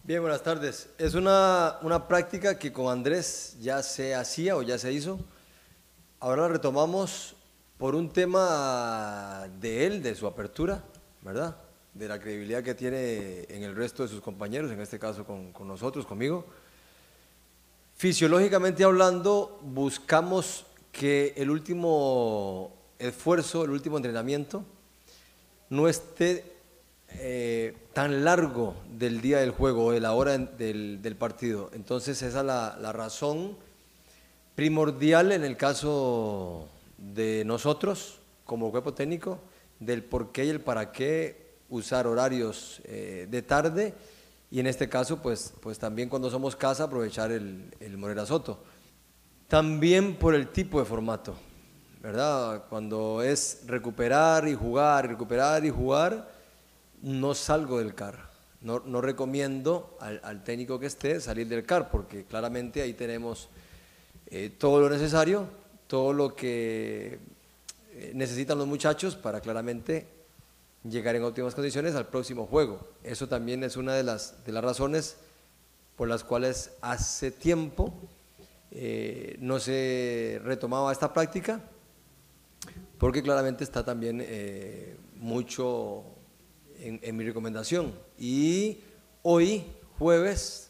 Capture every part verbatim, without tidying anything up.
Bien, buenas tardes. Es una, una práctica que con Andrés ya se hacía o ya se hizo. Ahora la retomamos por un tema de él, de su apertura, ¿verdad? De la credibilidad que tiene en el resto de sus compañeros, en este caso con, con nosotros, conmigo. Fisiológicamente hablando, buscamos que el último esfuerzo, el último entrenamiento, no esté eh, tan largo del día del juego o de la hora del, del partido. Entonces esa es la, la razón primordial en el caso de nosotros como cuerpo técnico del por qué y el para qué usar horarios eh, de tarde y en este caso pues, pues también cuando somos casa aprovechar el, el Morera Soto. También por el tipo de formato, ¿verdad? Cuando es recuperar y jugar, recuperar y jugar, no salgo del C A R. No, no recomiendo al, al técnico que esté salir del C A R porque claramente ahí tenemos eh, todo lo necesario, todo lo que eh, necesitan los muchachos para claramente llegar en óptimas condiciones al próximo juego. Eso también es una de las, de las razones por las cuales hace tiempo eh, no se retomaba esta práctica, porque claramente está también eh, mucho en, en mi recomendación. Y hoy, jueves,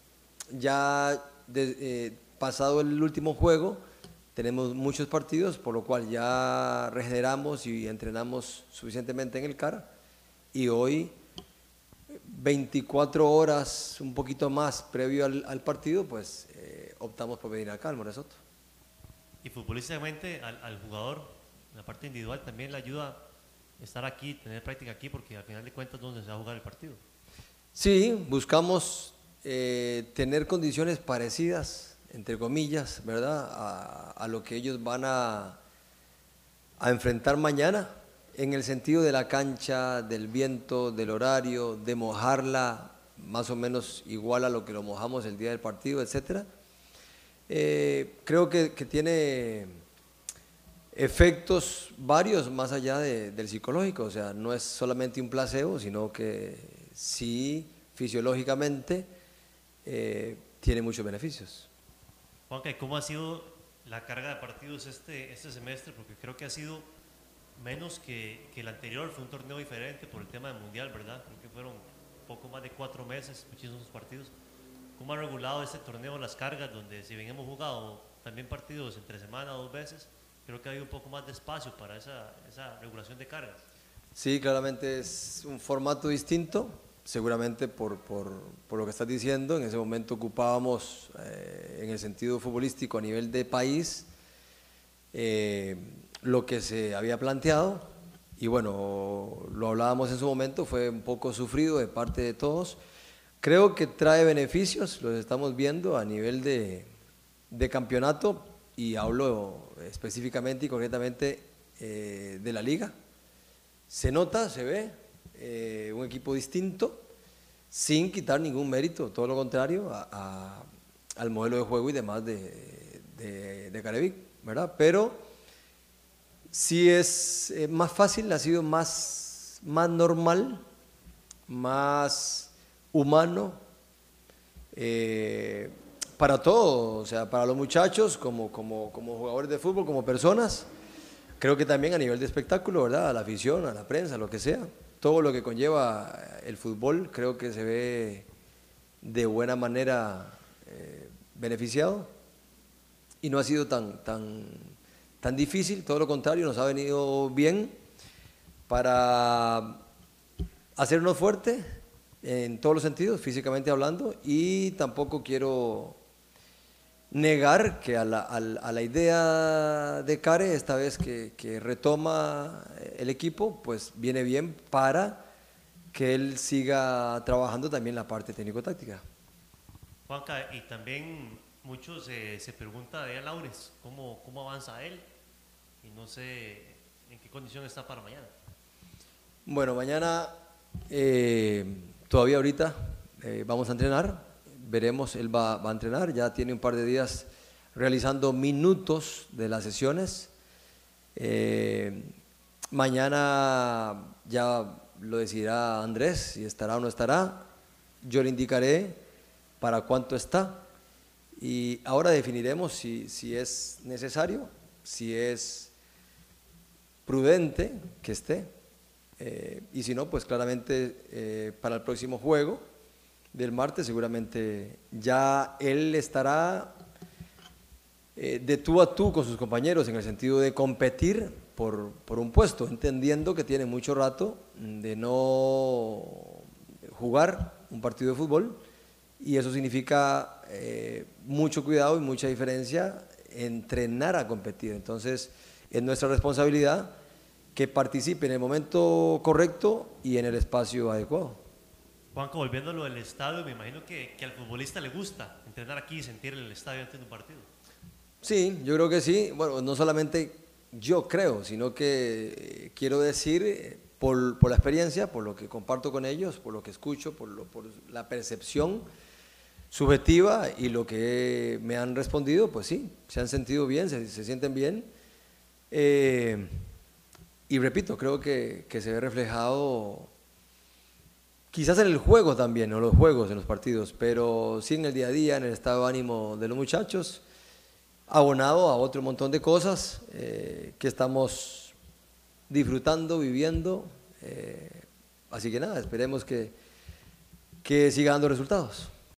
ya de, eh, pasado el último juego, tenemos muchos partidos, por lo cual ya regeneramos y entrenamos suficientemente en el C A R. Y hoy, veinticuatro horas, un poquito más previo al, al partido, pues eh, optamos por venir acá al Morera Soto. Y futbolísticamente al, al jugador, en la parte individual, también le ayuda estar aquí, tener práctica aquí, porque al final de cuentas es donde se va a jugar el partido. Sí, buscamos eh, tener condiciones parecidas, entre comillas, ¿verdad? A, a lo que ellos van a, a enfrentar mañana, en el sentido de la cancha, del viento, del horario, de mojarla más o menos igual a lo que lo mojamos el día del partido, etcétera. Eh, creo que, que tiene efectos varios más allá de, del psicológico, o sea, no es solamente un placebo, sino que sí, fisiológicamente, eh, tiene muchos beneficios. Juanca, ¿y cómo ha sido la carga de partidos este, este semestre? Porque creo que ha sido menos que, que el anterior, fue un torneo diferente por el tema del Mundial, ¿verdad? Creo que fueron poco más de cuatro meses, muchísimos partidos. ¿Cómo ha regulado este torneo las cargas, donde si bien hemos jugado también partidos entre semana dos veces, creo que ha habido un poco más de espacio para esa, esa regulación de cargas? Sí, claramente es un formato distinto, seguramente por, por, por lo que estás diciendo. En ese momento ocupábamos, eh, en el sentido futbolístico a nivel de país, eh, lo que se había planteado y bueno, lo hablábamos en su momento, fue un poco sufrido de parte de todos. Creo que trae beneficios, los estamos viendo a nivel de, de campeonato y hablo específicamente y concretamente eh, de la liga. Se nota, se ve eh, un equipo distinto sin quitar ningún mérito, todo lo contrario a, a, al modelo de juego y demás de, de, de Carevic, ¿verdad? Pero sí es eh, más fácil, ha sido más, más normal, más humano, eh, para todo, o sea, para los muchachos como, como, como jugadores de fútbol, como personas, creo que también a nivel de espectáculo, ¿verdad? A la afición, a la prensa, lo que sea, todo lo que conlleva el fútbol, creo que se ve de buena manera eh, beneficiado y no ha sido tan, tan, tan difícil, todo lo contrario, nos ha venido bien para hacernos fuertes en todos los sentidos, físicamente hablando, y tampoco quiero negar que a la, a la, a la idea de Care, esta vez que, que retoma el equipo, pues viene bien para que él siga trabajando también la parte técnico-táctica. Juanca, y también muchos eh, se preguntan de Laures, ¿cómo, ¿cómo avanza él? Y no sé en qué condición está para mañana. Bueno, mañana... Eh, Todavía ahorita eh, vamos a entrenar, veremos, él va, va a entrenar, ya tiene un par de días realizando minutos de las sesiones. Eh, mañana ya lo decidirá Andrés, si estará o no estará. yo le indicaré para cuánto está y ahora definiremos si, si es necesario, si es prudente que esté eh, y si no, pues claramente eh, para el próximo juego del martes seguramente ya él estará eh, de tú a tú con sus compañeros en el sentido de competir por, por un puesto, entendiendo que tiene mucho rato de no jugar un partido de fútbol y eso significa eh, mucho cuidado y mucha diferencia entrenar a competir. Entonces es nuestra responsabilidad que participe en el momento correcto y en el espacio adecuado. Juanco, volviendo a lo del estadio, me imagino que, que al futbolista le gusta entrenar aquí y sentir el estadio antes de un partido. Sí, yo creo que sí. Bueno, no solamente yo creo, sino que eh, quiero decir, eh, por, por la experiencia, por lo que comparto con ellos, por lo que escucho, por, lo, por la percepción subjetiva y lo que me han respondido, pues sí, se han sentido bien, se, se sienten bien. Eh, y repito, creo que, que se ve reflejado quizás en el juego también, no los juegos, en los partidos, pero sí en el día a día, en el estado de ánimo de los muchachos, abonado a otro montón de cosas eh, que estamos disfrutando, viviendo. Eh, así que nada, esperemos que, que siga dando resultados.